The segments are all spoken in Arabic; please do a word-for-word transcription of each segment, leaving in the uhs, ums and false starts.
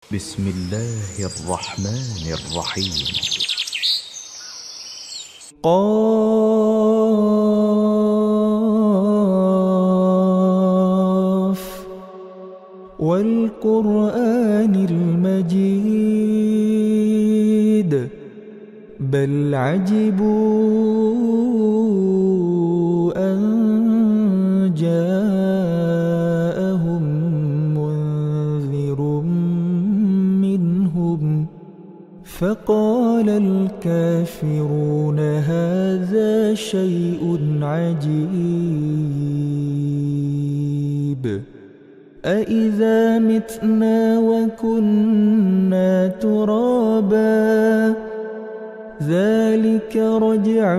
بسم الله الرحمن الرحيم. قاف والقرآن المجيد بل عجبوا أن جاءهم منذر منهم فقال الكافرون هذا شيء عجيب أإذا متنا وكنا ترابا ذلك رجع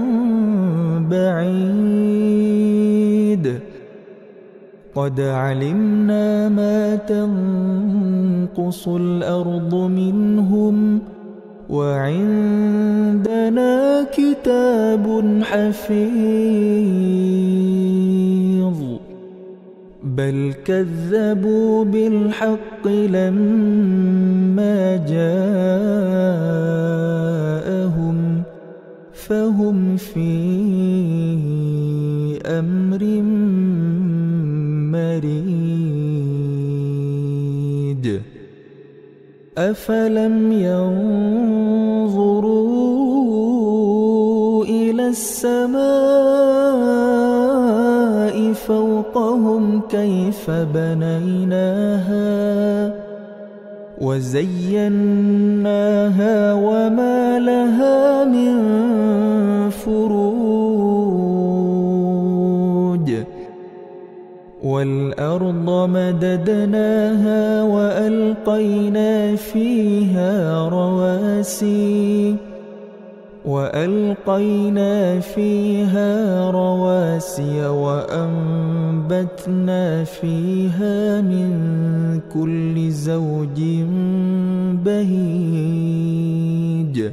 بعيد قد علمنا ما تنقص الأرض منهم وعندنا كتاب حفيظ بل كذبوا بالحق لما جاءهم فهم في أمر مريج أفلم ينظروا إلى السماء فوقهم كيف بنيناها وزيناها وما لها من فروج والأرض مددناها وألقينا فيها رواسي وألقينا فيها رواسي وأنبتنا فيها من كل زوج بهيج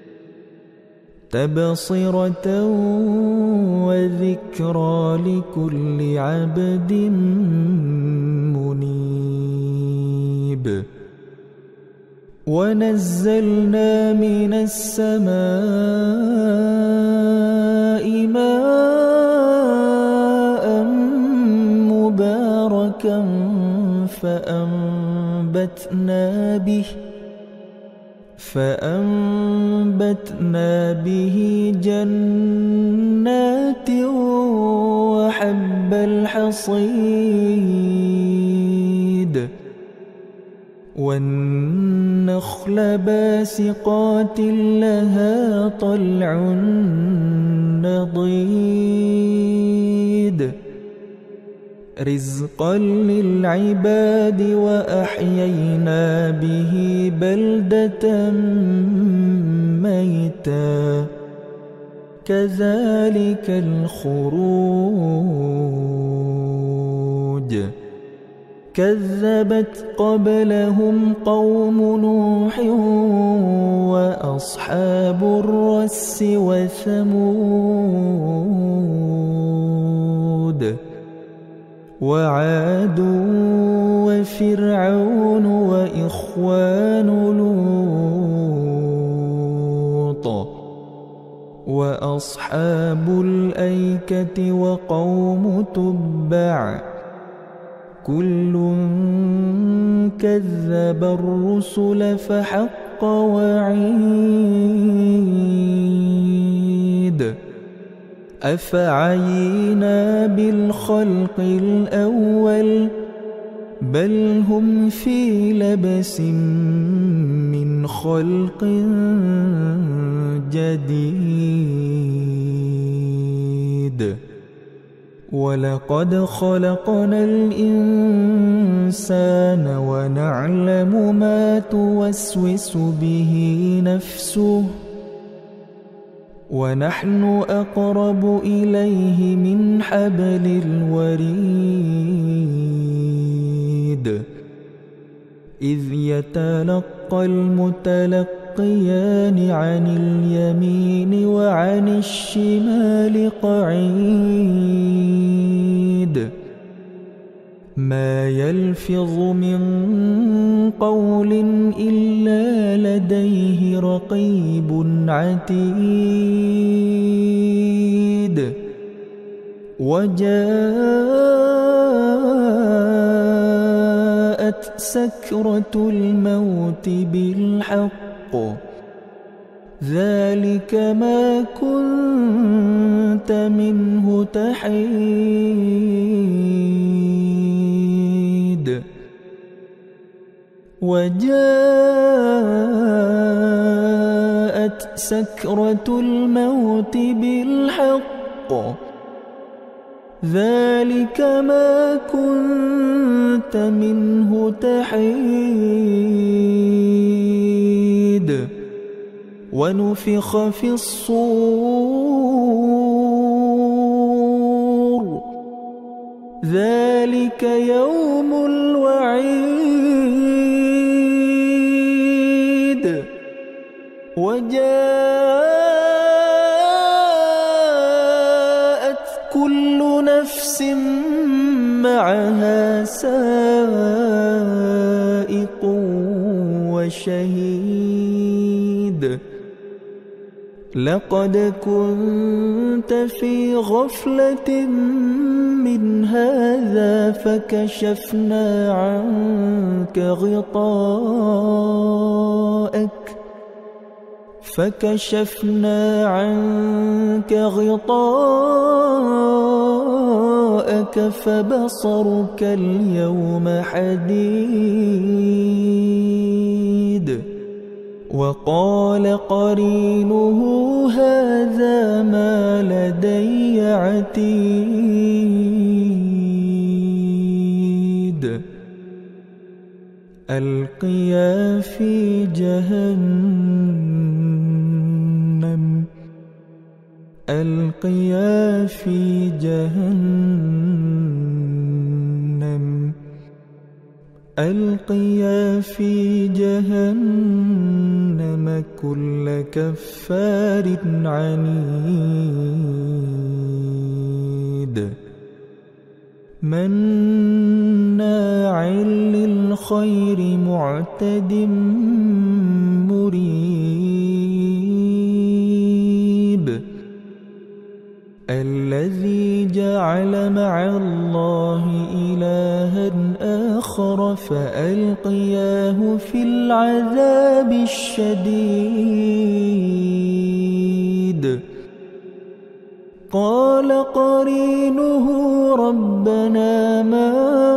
تبصرة وذكرى لكل عبد منيب ونزلنا من السماء ماء مباركا فأنبتنا به فأنبتنا به جنات وحب الحصيد والنخل باسقات لها طلع نضيد رزقا للعباد وأحيينا به بلدة ميتا كذلك الخروج كذبت قبلهم قوم نوح وأصحاب الرس وثمود وعاد وفرعون وإخوان لوط وأصحاب الأيكة وقوم تبع كل كذب الرسل فحق وعيد أفعينا بالخلق الأول بل هم في لبس من خلق جديد ولقد خلقنا الإنسان ونعلم ما توسوس به نفسه ونحن أقرب إليه من حبل الوريد إذ يتلقى المتلقيان عن اليمين وعن الشمال قعيد ما يلفظ من قول إلا لديه رقيب عتيد وجاءت سكرة الموت بالحق ذلك ما كنت منه تحيد وجاءت سكرة الموت بالحق ذلك ما كنت منه تحيد ونفخ في الصور ذلك يوم الوعيد وجاءت كل نفس معها سائق وشهيد لقد كنت في غفلة من هذا فكشفنا عنك غطاءك فكشفنا عنك غطاءك فبصرك اليوم حديد وقال قرينه هذا ما لدي عتيد ألقيا في جهنم ألقيا في جهنم ألقيا في جهنم كل كفار عنيد مناع للخير معتد مريب الذي جعل مع الله إلها آخر فألقياه في العذاب الشديد قال قرينه ربنا ما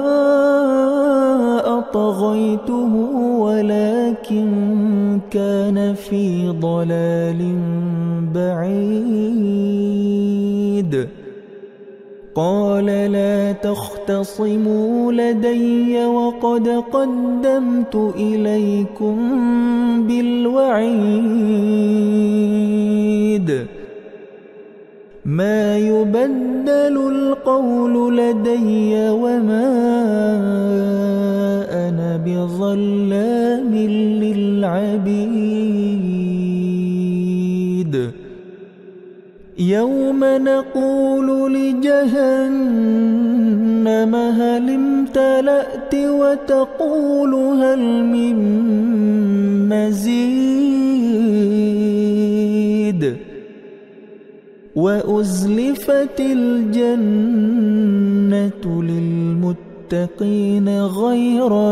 أطغيته ولكن كان في ضلال بعيد قال لا تختصموا لدي وقد قدمت إليكم بالوعيد ما يبدل القول لدي وما أنا بظلام للعبيد يوم نقول لجهنم هل امتلأت وتقول هل من مزيد وأزلفت الجنة للمتقين غير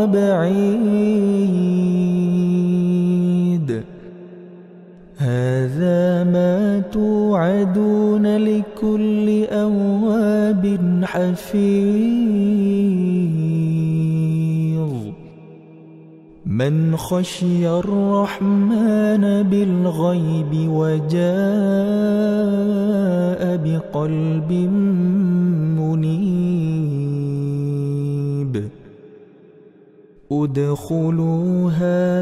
بعيد هذا ما توعدون لكل أواب حفيظ من خشي الرحمن بالغيب وجاء بقلب منيب ادخلوها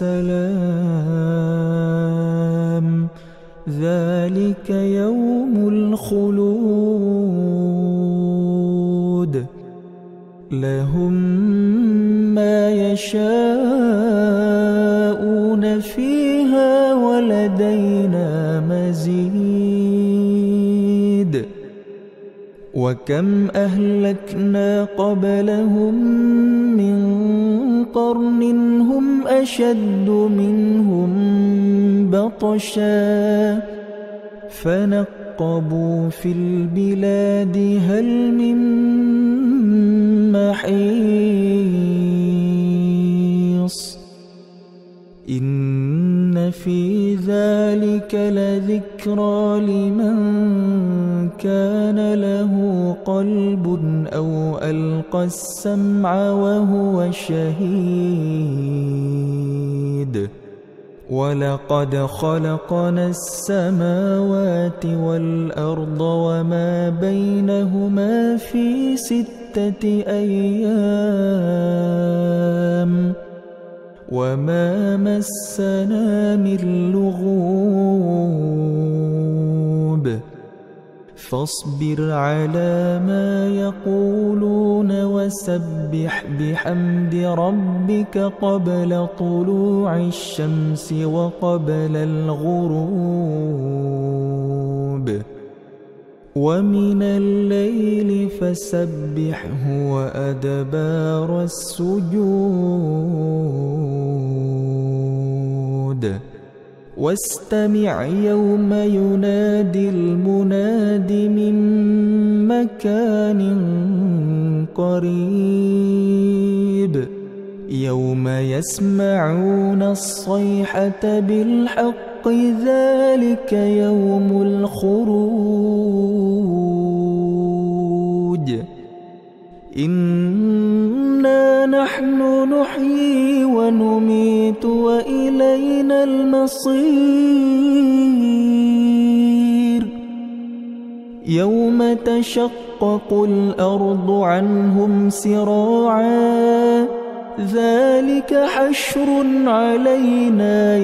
بسلام ذلك يوم الخلود لهم ما يشاءون فيها ولدينا مزيد وكم أهلكنا قبلهم من قرن هم أشد منهم بطشا فنقبوا في البلاد هل من محيص إن في ذلك لذكرى لمن كان له قلب أو ألقى السمع وهو شهيد ولقد خلقنا السماوات والأرض وما بينهما في ستة أيام وما مسنا من لغوب فاصبر على ما يقولون وسبح بحمد ربك قبل طلوع الشمس وقبل الغروب ومن الليل فسبحه وأدبار السجود واستمع يوم ينادي المناد من مكان قريب يوم يسمعون الصيحة بالحق ذلك يوم الخروج إنا نحن نحيي ونميت وإلينا المصير يوم تشقق الأرض عنهم سراعا ذلك حشر علينا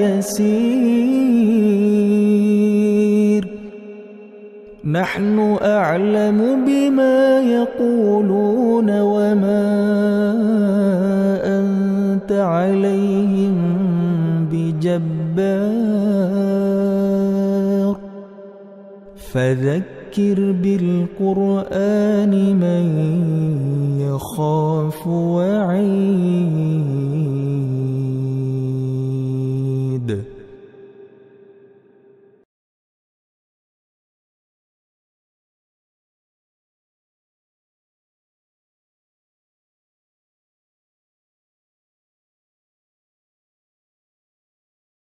يسير نحن أعلم بما يقولون وما أنت عليهم بجبار فذكر بالقرآن من يخاف وعيد